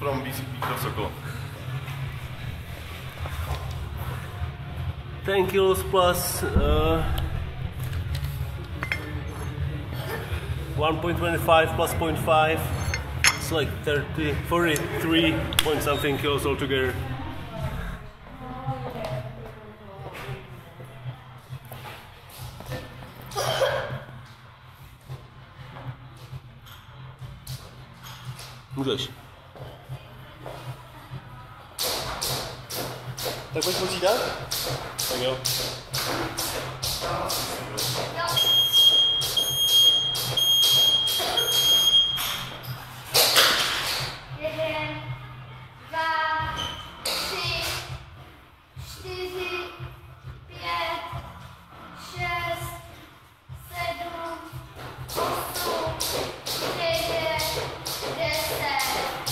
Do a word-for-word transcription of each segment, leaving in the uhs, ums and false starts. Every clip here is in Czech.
from B C P do Sokola. ten kilos plus uh, one point two five plus zero point five. It's like thirty, forty-three point something kilos altogether. Můžeš. Tak pojď počítat? Tak jo. Jeden, dva, tři, čtyři, pět, šest, sedm, osm, devět, deset.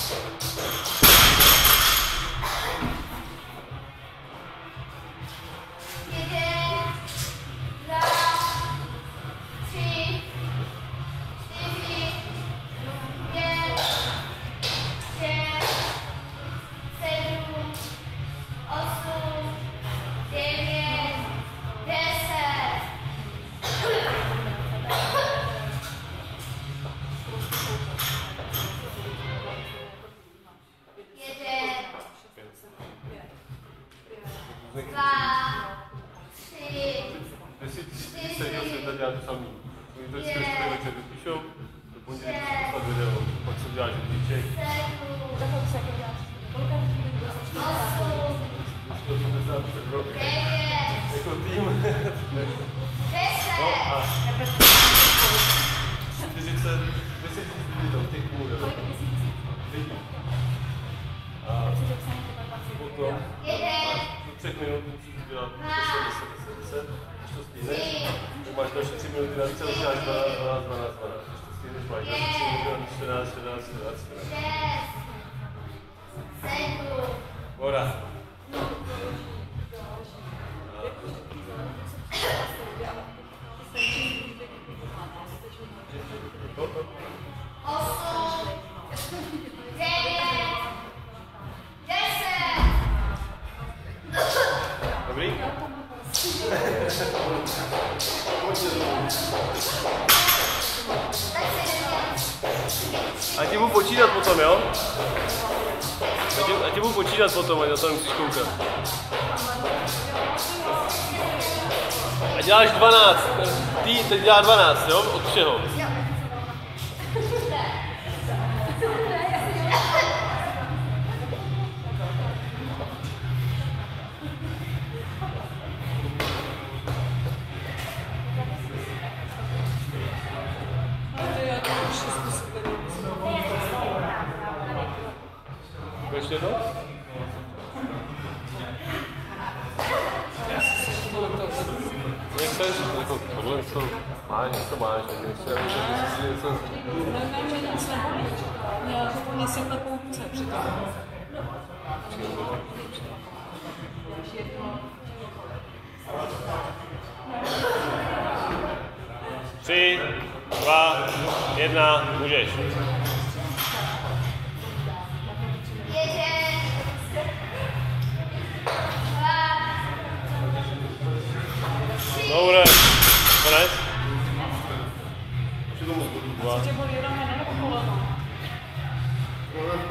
Dělat to samý. Oni to vždycky večer večer vypíšou, do pondělí poslat video, pak se uděláš žebříček. Jako tým. No a čtyřicet, deset tisíc lidí, těch půl, jo. Lidí. A potom do třech minut musíš udělat deset, deset, deset, deset. Když to stíneš, tak máš další tři minuty navíc a uděláš dvanáct, dvanáct, dvanáct, dvanáct. Když to stíneš, máš další tři minuty, čtrnáct, čtrnáct, čtrnáct, čtrnáct. Hora. Osm, devět, deset. Dobrý? A ti budu počítat potom, jo? A ti, a ti budu počítat potom, ať na to nemusíš koukat. A děláš dvanáct. Ty teď dělá dvanáct, jo? Od všeho. Ještě jednou? Jak chceš? Jako tohle něco máš, něco máš, něco máš, něco... Nevím, že nic nebolí. Já úplně si klepou ruce přitom. Tři, dva, jedna, můžeš. Dobre, konec. Už je to moc. Tě bolí rameno nebo koleno?